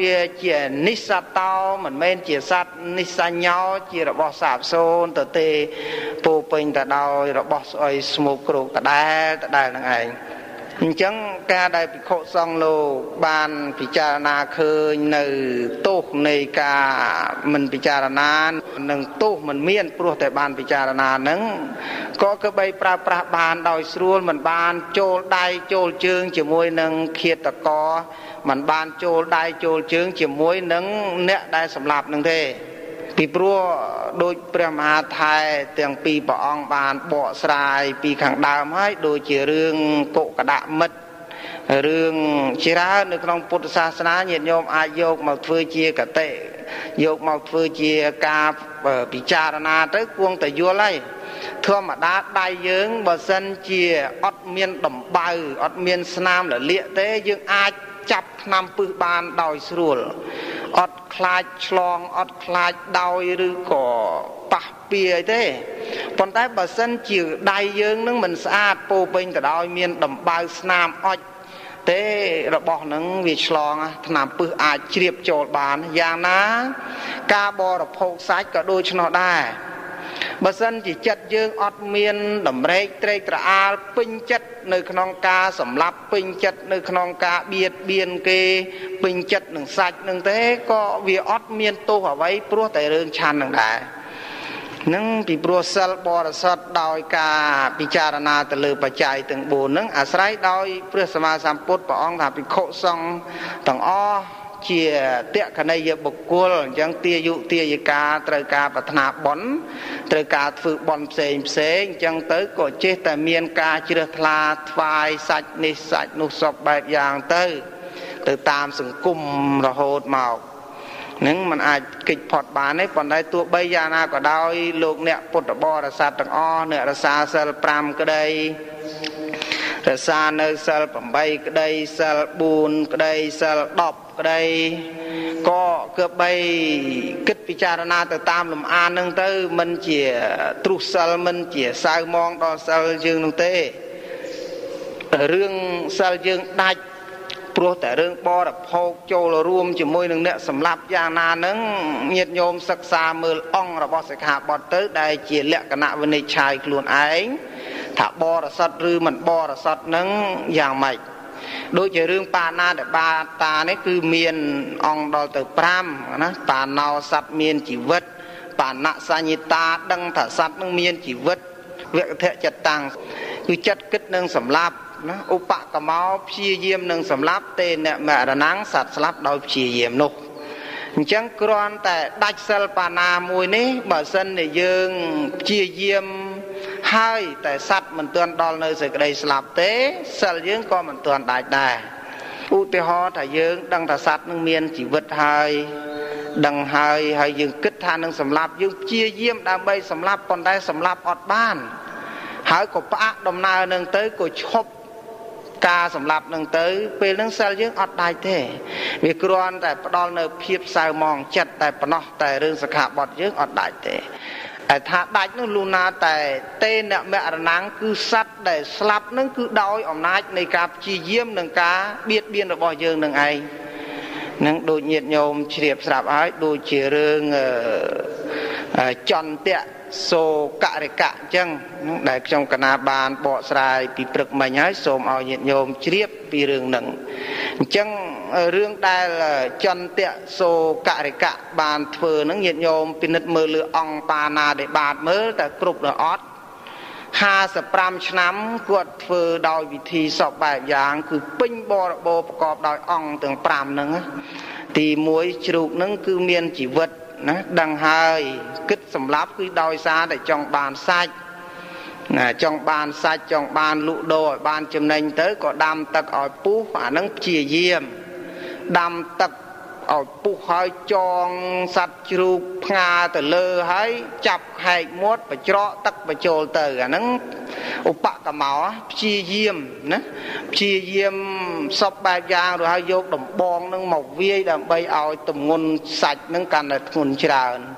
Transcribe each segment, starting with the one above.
វាជានិស្សតោមិនមែនជាសត្វនិស្សញ្ញោជារបស់សាបសូន្យទៅទេពោពេញទៅដោយរបស់ស្អុយស្មុគគ្រោកដដែលនឹងឯងអញ្ចឹងការដែលភិក្ខុសង្ឃលោកបានពិចារណាឃើញនៅទោសនៃការមិនពិចារណានិងទោសមិនមានព្រោះតែបានពិចារណាហ្នឹងក៏គបីប្រើប្រាស់បានដោយស្រួលមិនបានចូលដៃចូលជើងជាមួយនឹងឃាតករមិនបានចូលដៃចូលជើងជាមួយនឹងអ្នកដែលសម្លាប់នឹងទេពីព្រោះដោយព្រះមហាថែទាំងពីរព្រះអង្គបានបកស្រាយពីខាងដើមហើយដូចជារឿងកុកដមិត្តរឿងច្រើននៅក្នុងពុទ្ធសាសនាញាតិញោមអាចយកមកធ្វើជាកតិយកមកធ្វើជាការពិចារណាទៅគួងតែយល់ហើយធម្មតាដៃយើងបើសិនជាអត់មានដំបៅអត់មានស្នាមលលាកទេយើងអាចចាប់ថ្នាំពឹសបានដោយស្រួលអត់ខ្លាចឆ្លងអត់ខ្លាចដោយឬក៏ប៉ះពាយទេប៉ុន្តែបើសិនជាដៃយើងនឹងមិនស្អាតពោពេញទៅដោយមានដំបៅស្នាមអុចទេរបស់នឹងវាឆ្លងថ្នាំពឹសអាចជ្រាបចូលបានយ៉ាងណាការបរិភោគសាច់ក៏ដូចនោះដែរបើសិនជាចិត្តយើងអត់មានតម្រេកត្រេកត្រអាលពេញចិត្តនៅក្នុងការសម្លាប់ពេញចិត្តនៅក្នុងការបៀតបៀនគេពេញចិត្តនឹងសាច់នឹងទេក៏វាអត់មានទោសអ្វីព្រោះតែរឿងឆាន់នឹងដែរនឹងពីព្រោះសិលបរិសុទ្ធដោយការពិចារណាទៅលើបច្ច័យទាំង4នឹងអាស្រ័យដោយព្រះសម្មាសម្ពុទ្ធព្រះអង្គថាភិក្ខុសង្ឃទាំងអស់ជាតក្កណីយបុគ្គលអញ្ចឹងទាយុទាយិកាត្រូវការប្រាថ្នាបុណ្យត្រូវការធ្វើបុណ្យផ្សេងអញ្ចឹងទៅក៏ចេះតែមានការជ្រះថ្លាថ្វាយសាច់នេះសាច់នោះសពបែបយ៉ាងទៅតាមសង្គមរហូតមកនឹងมันអាចគេចផុតបានទេប៉ុន្តែទោះបីយ៉ាងណាក៏ដោយលោកអ្នកពុទ្ធបរិស័ទទាំងអស់អ្នករក្សាសិល5ក្តីរក្សានៅសិល8ក្តីសិល4ក្តីសិល10ក្តីក៏គឺបីគិតពិចារណាទៅតាមលំអាននឹងទៅមិនជាទ្រុសសិលមិនជាសៅមងដល់សិលយើងនឹងទេរឿងសិលយើងដាច់ព្រោះតែរឿងបរិភោគចូលរួមជាមួយនឹងអ្នកសម្លាប់យ៉ាងណានឹងញាតិញោមសិក្សាមើលអង្គរបស់សិក្ខាបទទៅដែលជាលក្ខណៈវិនិច្ឆ័យខ្លួនឯងថាបរិសុទ្ធឬមិនបរិសុទ្ធនឹងយ៉ាងម៉េចដូចជារឿងបាណាតិបាតានេះគឺមានអង្គដល់ទៅ5ណាបាណោសត្វមានជីវិតបាណសញ្ញតាដឹងថាសត្វនឹងមានជីវិតវគធចិត្តតាំងគឺចិត្តគិតនឹងសម្លាប់ណាឧបកម្មោព្យាយាមនឹងសម្លាប់ទេអ្នកមរណង្សត្វស្លាប់ដោយព្យាយាមនោះអញ្ចឹងគ្រាន់តែដាច់សិលបាណាមួយនេះបើសិនជាយើងព្យាយាមហើយតែសត្វមិនទាន់ដល់នៅសេចក្តីស្លាប់ទេសិលយើងក៏មិនទាន់ដាច់ដែរឧទាហរណ៍ថាយើងដឹងថាសត្វនឹងមានជីវិតហើយដឹងហើយយើងគិតថានឹងសម្លាប់យើងព្យាយាមដើម្បីសម្លាប់ប៉ុន្តែសម្លាប់អត់បានហើយក៏ផ្អាកដំណើរនឹងទៅក៏ឈប់ការសម្លាប់នឹងទៅពេលនឹងសិលយើងអត់ដាច់ទេវាគ្រាន់តែផ្ដល់នៅភាពសៅមងចិត្តតែប៉ុណ្ណោះតែរឿងសិក្ខាបទយើងអត់ដាច់ទេតែថាដាច់នោះលូណាតែទេអ្នកមរណង្សគឺសត្វដែលស្លាប់នឹងគឺដោយអំណាចនៃការព្យាយាមនឹងការបៀតបៀនរបស់យើងនឹងឯងនឹងដូចញាតិញោមជ្រាបស្រាប់ហើយដូចជារឿងចន្ទៈសូករិកៈអញ្ចឹងដែលខ្ញុំកណាបានបកស្រាយពីព្រឹកមិញហើយសូមឲ្យញាតិញោមជ្រាបពីរឿងហ្នឹងអញ្ចឹងរឿងដែលចន្ទៈសូករិកៈបានធ្វើហ្នឹងញាតិញោមពិនិត្យមើលលើអង្គបាណាតិបាតមើលតែគ្រប់ឬអត់55ឆ្នាំគាត់ធ្វើដោយវិធីសពបែបយ៉ាងគឺពេញបរិបូរណ៍ប្រកបដោយអង្គទាំង5ហ្នឹងទី1ជ្រូកហ្នឹងគឺមានជីវិតណាដឹងហើយគិតសម្លាប់គឺដោយសារតែចង់បានសាច់ណាចង់បានសាច់ចង់បានលក់ដូរឲ្យបានចំណេញទៅក៏ដាំទឹកឲ្យពុះអាហ្នឹងព្យាយាមដាំទឹកឲ្យពុះហើយចងសัตว์ជ្រូកផ្ងាទៅលើហើយចាប់ហែកមាត់បញ្ច្រកទឹកបញ្ចូលទៅអាហ្នឹងឧបកម្មោព្យាយាមណាព្យាយាមសពបែបយ៉ាងrồiហើយយកដំបងនឹងមកវាយដើម្បីឲ្យទម្ងន់សាច់នឹងកាន់តែធ្ងន់ច្រើន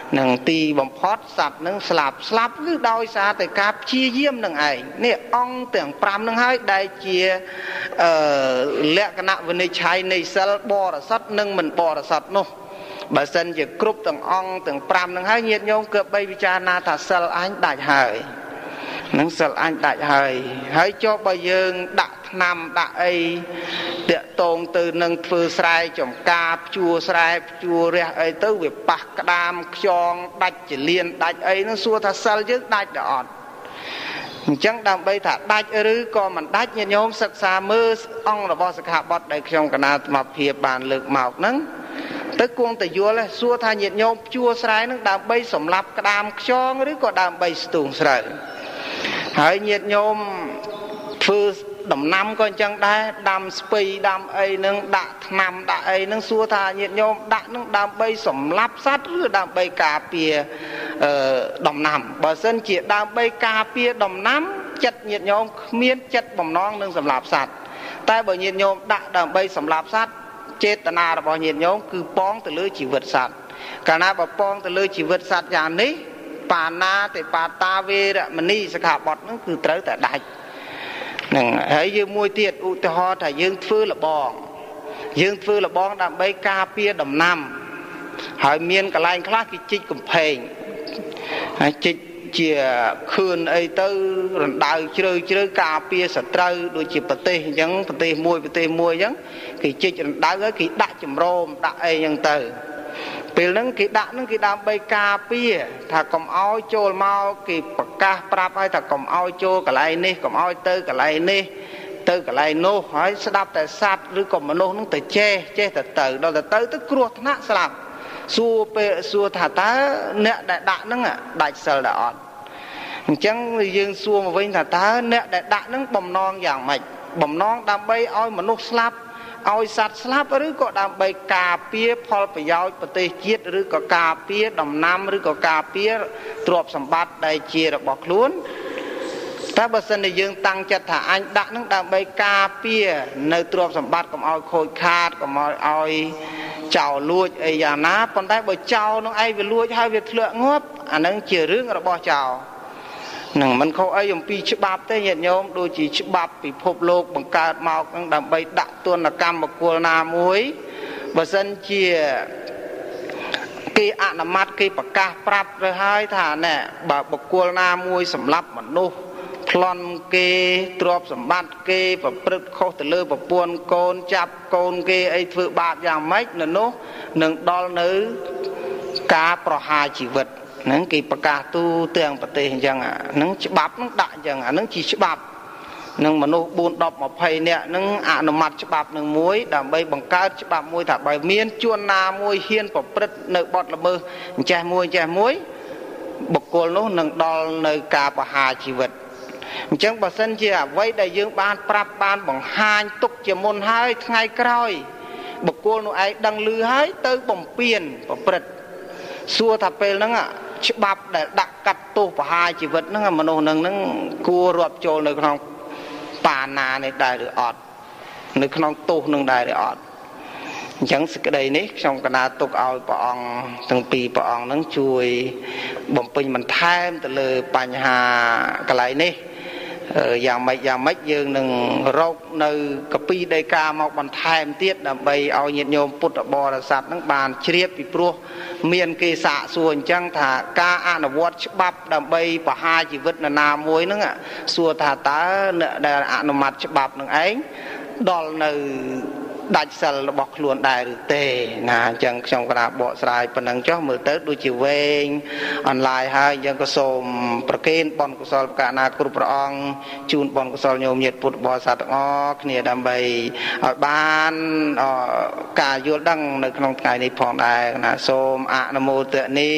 នឹងទីបំផុតសត្វនឹងស្លាប់គឺដោយសារតែការព្យាយាមនឹងឯងនេះអង្គទាំង5នឹងហើយដែលជាលក្ខណៈវិនិច្ឆ័យនៃសិលបរិសុទ្ធនិងមិនបរិសុទ្ធនោះបើសិនជាគ្រប់ទាំងអង្គទាំង5នឹងហើយញាតិញោមគឺបីពិចារណាថាសិលអញដាច់ហើយនឹងសិលអញដាច់ហើយចុះបើយើងដាក់ថ្នាំដាក់អីតាក់តងទៅនឹងធ្វើស្រែចំការភ្ជួរស្រែភ្ជួររះអីទៅវាប៉ះក្តាមខ្យងដាច់ចលៀនដាច់អីនឹងសួរថាសិលយើងដាច់ឬអត់អញ្ចឹងដើម្បីថាដាច់ឬក៏មិនដាច់ញាតិញោមសិក្សាមើលអង្គរបស់សិក្ខាបទដែលខ្ញុំកណាអាត្មាភាពបានលើកមកហ្នឹងទៅគង់តែយល់សួរថាញាតិញោមភ្ជួរស្រែនឹងដើម្បីសម្លាប់ក្តាមខ្យងឬក៏ដើម្បីស្ទូងស្រូវហើយញាតិញោមធ្វើដំណាំក៏អញ្ចឹងដែរដាំស្ពៃដាំអីនឹងដាក់ថ្នាំដាក់អីនឹងសួរថាញាតិញោមដាក់នឹងដើម្បីសម្លាប់សត្វឬដើម្បីការពារដំណាំបើសិនជាដើម្បីការពារដំណាំចិត្តញាតិញោមគ្មានចិត្តបំណងនឹងសម្លាប់សត្វតែបើញាតិញោមដាក់ដើម្បីសម្លាប់សត្វចេតនារបស់ញាតិញោមគឺប៉ងទៅលើជីវិតសត្វកាលណាបើប៉ងទៅលើជីវិតសត្វយ៉ាងនេះបាណាទេបាតាវេរមណីសិក្ខាបទហ្នឹងគឺត្រូវតែដាច់ហ្នឹងហើយយើងមួយទៀតឧទាហរណ៍ថាយើងធ្វើលបងដើម្បីការពារដំណាំហើយមានកន្លែងខ្លះគេជីកកំផែងហើយជីកជាខឿនអីទៅរណ្ដៅជ្រៅការពារសត្រូវដូចជាប្រទេសអញ្ចឹងប្រទេសមួយអញ្ចឹងគេជីករណ្ដៅហើយគេដាក់ចម្រោមដាក់អីអញ្ចឹងទៅពេលហ្នឹងគេដាក់ហ្នឹងគេដើម្បីការពារថាកុំឲ្យចូលមកគេប្រកាសប្រាប់ឲ្យថាកុំឲ្យចូលកន្លែងនេះកុំឲ្យទៅកន្លែងនេះទៅកន្លែងនោះហើយស្ដាប់តែសត្វឬក៏មនុស្សហ្នឹងទៅចេះទៅដល់ទៅគ្រោះថ្នាក់ស្លាប់សួរថាតើអ្នកដែលដាក់ហ្នឹងដាច់សិលដែរអត់អញ្ចឹងយើងសួរមកវិញថាតើអ្នកដែលដាក់ហ្នឹងបំណងយ៉ាងម៉េចបំណងដើម្បីឲ្យមនុស្សស្លាប់ឲ្យសត្វស្លាប់ឬក៏ដើម្បីការពារផលប្រយោជន៍ប្រទេសជាតិឬក៏ការពារដំណាំឬក៏ការពារទ្រព្យសម្បត្តិដែលជារបស់ខ្លួនតែបើសិនជាយើងតាំងចិត្តថាអញដាក់នឹងដើម្បីការពារនៅទ្រព្យសម្បត្តិកុំឲ្យខូចខាតកុំឲ្យចោលលួចអីយ៉ាងណាប៉ុន្តែបើចោលនឹងឯងវាលួចហើយវាធ្លាក់ងាប់អានឹងជារឿងរបស់ចោលនឹងមិនខុសអីអំពីច្បាប់ទេញាតិញោមដូចជាច្បាប់ពិភពលោកបង្កើតមកនឹងដើម្បីដាក់ទណ្ឌកម្មបុគ្គលណាមួយបើសិនជាគេអនុម័តគេប្រកាសប្រាប់ទៅហើយថាណែបើបុគ្គលណាមួយសម្លាប់មនុស្សប្លន់គេទ្រព្យសម្បត្តិគេប្រព្រឹត្តខុសទៅលើប្រពន្ធកូនចាប់កូនគេអីធ្វើបាបយ៉ាងម៉េចនៅនោះនឹងដល់នៅការប្រហារជីវិតហ្នឹងគេប្រកាសទូទាំងប្រទេសអញ្ចឹងហ្នឹងច្បាប់ហ្នឹងដាក់អញ្ចឹងអាហ្នឹងជាច្បាប់នឹងមនុស្ស4 10 20នាក់ហ្នឹងអនុម័តច្បាប់នឹងមួយដើម្បីបង្កើតច្បាប់មួយថាបើមានជនណាមួយហ៊ានប្រព្រឹត្តនៅបទល្មើសចេះមួយបុគ្គលនោះនឹងដល់នៅការប្រហារជីវិតអញ្ចឹងបើសិនជាអ្វីដែលយើងបានប្រាប់បានបង្ហាញទុកជាមុនហើយថ្ងៃក្រោយបុគ្គលនោះឯងដឹងឮហើយទៅបំពេញប្រព្រឹត្តសួរថាពេលហ្នឹងច្បាប់ដែលដាក់កាត់ទោសប្រហារជីវិតហ្នឹងមនុស្សហ្នឹងគួររាប់ចូលនៅក្នុងបាណានេះដែរឬអត់នៅក្នុងទោសនឹងដែរឬអត់អញ្ចឹងសេចក្តីនេះខ្ញុំកណាទុកឲ្យព្រះអង្គទាំងពីរព្រះអង្គហ្នឹងជួយបំពេញបន្ថែមទៅលើបញ្ហាកន្លែងនេះយ៉ាងម៉េចយើងនឹងរកនៅកពីដីកាមកបន្ថែមទៀតដើម្បីឲ្យញាតិញោមពុទ្ធបរិស័ទនឹងបានជ្រាបពីព្រោះមានគេសាកសួរអញ្ចឹងថាការអនុវត្តច្បាប់ដើម្បីបហារជីវិតនរណាមួយហ្នឹងសួរថាតើអ្នកដែលអនុម័តច្បាប់នឹងឯងដល់នៅដាច់សិលរបស់ខ្លួនដែរឬទេណាអញ្ចឹងខ្ញុំក៏បកស្រាយប៉ុណ្ណឹងចុះមើលទៅដូចជាវែងអនឡាញហើយអញ្ចឹងក៏សូមប្រគេនបុណ្យកុសលកណាគ្រប់ព្រះអង្គជូនបុណ្យកុសលញោមញាតិពុទ្ធបរិស័ទទាំងអស់គ្នាដើម្បីឲ្យបានការយល់ដឹងនៅក្នុងថ្ងៃនេះផងដែរណាសូមអនុមោទនា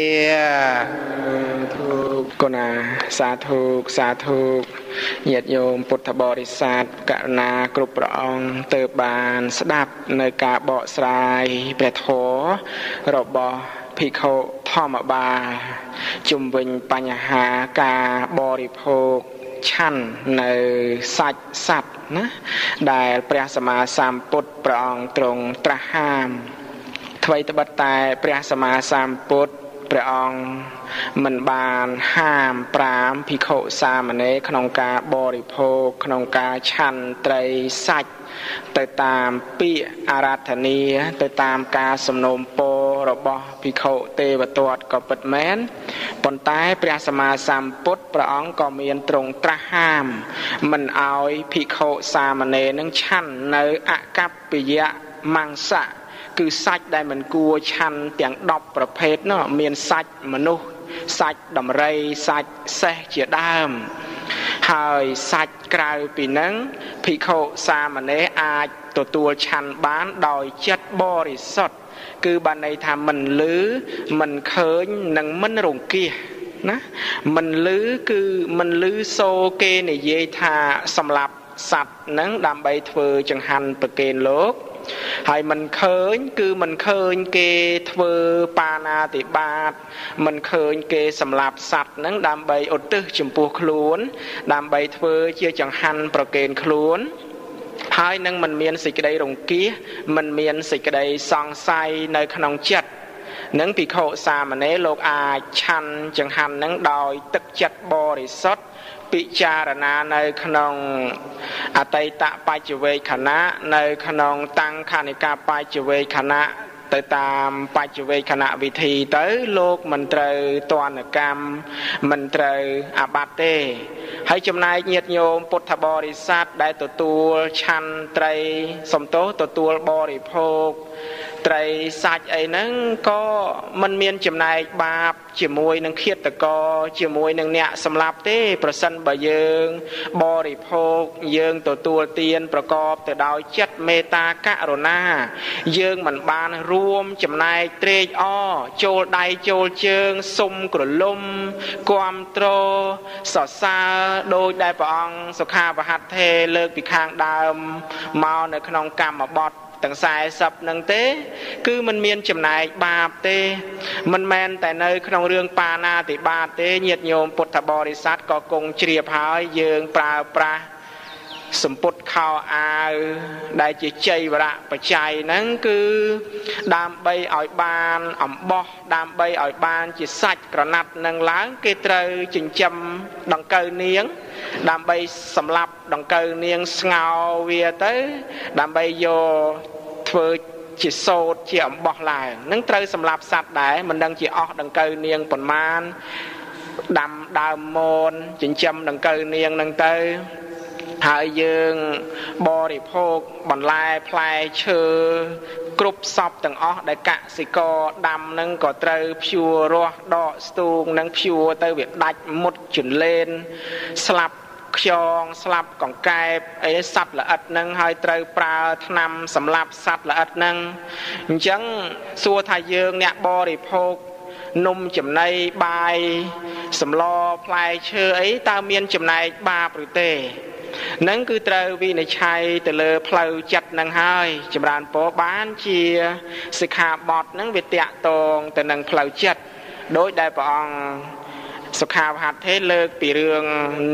គណាសាធុញាតិញោមពុទ្ធបរិស័ទករុណាគ្រប់ព្រះអង្គទៅបានស្ដាប់នៅការបកស្រាយព្រះធម៌របស់ភិក្ខុធម្មបាលជុំវិញបញ្ហាការបរិភោគឆាន់នៅសាច់សត្វណាដែលព្រះសម្មាសម្ពុទ្ធព្រះអង្គទ្រង់ត្រាស់ហាមថ្មីត្បិតតែព្រះសម្មាសម្ពុទ្ធព្រះអង្គមិនបានហាមប្រាមភិក្ខុសាមណេរក្នុងការបរិភោគក្នុងការឆាន់ត្រីសាច់ទៅតាមពាក្យអារាធនាទៅតាមការសំណូមពររបស់ភិក្ខុទេវទត្តក៏ពិតមែនប៉ុន្តែព្រះសម្មាសម្ពុទ្ធព្រះអង្គក៏មានទ្រង់ត្រាស់ហាមមិនឲ្យភិក្ខុសាមណេរនឹងឆាន់នៅអកប្បយៈមង្សៈគឺសាច់ដែលមិនគួរឆាន់ទាំង10ប្រភេទនោះមានសាច់មនុស្សសាច់ដំរីសាច់សេះជាដើមហើយសាច់ក្រៅពីនឹងភិក្ខុសាមណេរអាចទទួលឆាន់បានដោយចិត្តបរិសុទ្ធគឺបានន័យថាមិនលឺមិនឃើញនិងមិនរង្គៀសណាមិនលឺគឺមិនលឺសូរគេនិយាយថាសម្លាប់សត្វហ្នឹងដើម្បីធ្វើចង្ហាន់ប្រគេនលោកហើយមិនឃើញគឺមិនឃើញគេធ្វើបាណាតិបាតមិនឃើញគេសម្លាប់សត្វហ្នឹងដើម្បីឧទ្ទិសចំពោះខ្លួនដើម្បីធ្វើជាចង្ហាន់ប្រគេនខ្លួនហើយនឹងមិនមានសេចក្តីរង្គៀសមិនមានសេចក្តីសង្ស័យនៅក្នុងចិត្តនឹងភិក្ខុសាមណេរលោកអាចឆាន់ចង្ហាន់ហ្នឹងដោយទឹកចិត្តបរិសុទ្ធពិចារណានៅក្នុងអតីតបច្ចវេខណៈនៅក្នុងតាំងខនិកាបច្ចវេខណៈទៅតាមបច្ចវេខណៈវិធីទៅលោកមិនត្រូវទណ្ឌកម្មមិនត្រូវអាបត្តិទេហើយចំណែកញាតិញោមពុទ្ធបរិស័ទដែលទទួលឆាន់ត្រីសំទោសទទួលបរិភោគត្រីសាច់អីហ្នឹងក៏មិនមានចំណែកបាបជាមួយនឹងឃាតករជាមួយនឹងអ្នកសម្លាប់ទេប្រសិនបើយើងបរិភោគយើងទទួលទានប្រកបទៅដោយចិត្តមេត្តាករុណាយើងមិនបានរួមចំណែកត្រេកអរចូលដៃចូលជើងសុំក្រលុំគាំទ្រសរសើរដោយដែលព្រះអង្គសុខាវហត្ថេលើកពីខាងដើមមកនៅក្នុងកម្មបទទាំង40នឹងទេគឺมันមានចំណែកបាបទេមិនមែនតែនៅក្នុងរឿងបាណាតិបាតទេញាតិញោមពុទ្ធបរិស័ទក៏គង់ជ្រាបហើយយើងប្រើប្រាស់សម្ពុតខោអាវដែលជាជ័យវរៈបច្ច័យហ្នឹងគឺដើម្បីឲ្យបានអំបោះដើម្បីឲ្យបានជាសាច់ក្រណាត់នឹងឡើងគេត្រូវចិញ្ចឹមដង្កូវនាងដើម្បីសម្លាប់ដង្កូវនាងស្ងោរវាទៅដើម្បីយកធ្វើជាសូត្រជាអំបោះឡើងនឹងត្រូវសម្លាប់សត្វដែរមិនដឹងជាអស់ដង្កូវនាងប៉ុន្មានដាំដើមមនចិញ្ចឹមដង្កូវនាងនឹងទៅហើយយើងបរិភោគបន្លែផ្លែឈើគ្រប់សពទាំងអស់ដែលកសិករដាំនឹងក៏ត្រូវភ្ជួររាស់ដកស្ទូងនឹងភ្ជួរទៅវាដាច់មុតជន្លេនស្លាប់ខ្យងស្លាប់កង្កែបអីសត្វល្អិតនឹងហើយត្រូវប្រើថ្នាំសម្លាប់សត្វល្អិតនឹងអញ្ចឹងសួរថាយើងអ្នកបរិភោគនំចំណីបាយសម្លផ្លែឈើអីតើមានចំណែកបាបឬទេនឹងគឺត្រូវវិនិច្ឆ័យទៅលើផ្លូវចិត្តនឹងហើយចម្រើនពរបានជាសិក្ខាបទនឹងវាតាក់ទងទៅនឹងផ្លូវចិត្តដោយដែលព្រះអង្គសុខាវហត្ថេលើកពីរឿង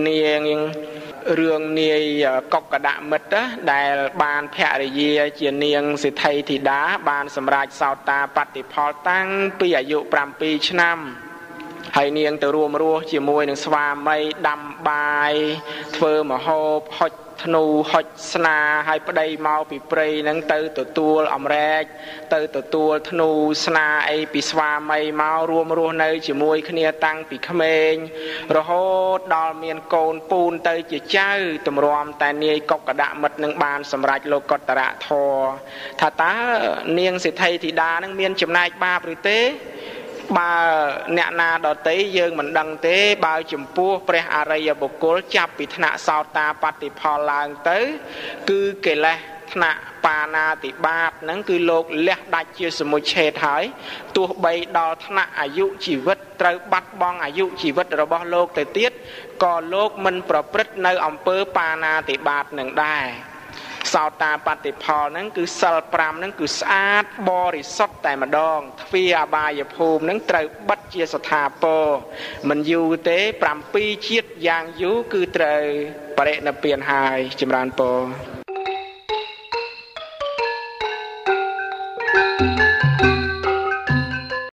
នាយកុក្កដមិត្តដែលបានភរិយាជានាងសិទ្ធិធីតាបានសម្រេចសោតាបត្តិផលតាំងពីអាយុ7ឆ្នាំ ហើយនាងទៅរួមរស់ជាមួយនឹងស្វាមីដាំបាយធ្វើម្ហូបហុចធ្នូហុចស្នាហើយប្តីមកពីព្រៃហ្នឹងទៅទទួលអំរែកទៅទទួលធ្នូស្នាអីពីស្វាមីមករួមរស់នៅជាមួយគ្នាតាំងពីក្មេងរហូតដល់មានកូនពូនទៅជាចៅទម្រាំតែនាយកុក្កដមិត្តនឹងបានសម្រេចលោកុត្តរធម៌ថាតើនាងសិទ្ធិធីតានឹងមានចំណែកបាបឬទេបើអ្នកណាដតីយើងមិនដឹងទេបើចំពោះព្រះអរិយបុគ្គលចាប់ពីថ្នាក់សោតាបត្តិផលឡើងទៅគឺកិលេសថ្នាក់បាណាតិបាតហ្នឹងគឺលោកលះដាច់ជាសមុច្ឆេទហើយទោះបីដល់ថ្នាក់អាយុជីវិតត្រូវបាត់បង់អាយុជីវិតរបស់លោកទៅទៀតក៏លោកមិនប្រព្រឹត្តនៅអំពើបាណាតិបាតនឹងដែរសោតាបត្តិផលហ្នឹងគឺសិល5ហ្នឹងគឺស្អាតបរិសុទ្ធតែម្ដងទ្វារអបាយភូមិហ្នឹងត្រូវបិទជាស្ថាពរមិនយូរទេ7ជាតិយ៉ាងយូរគឺត្រូវបរិនិព្វានហើយចម្រើនពរ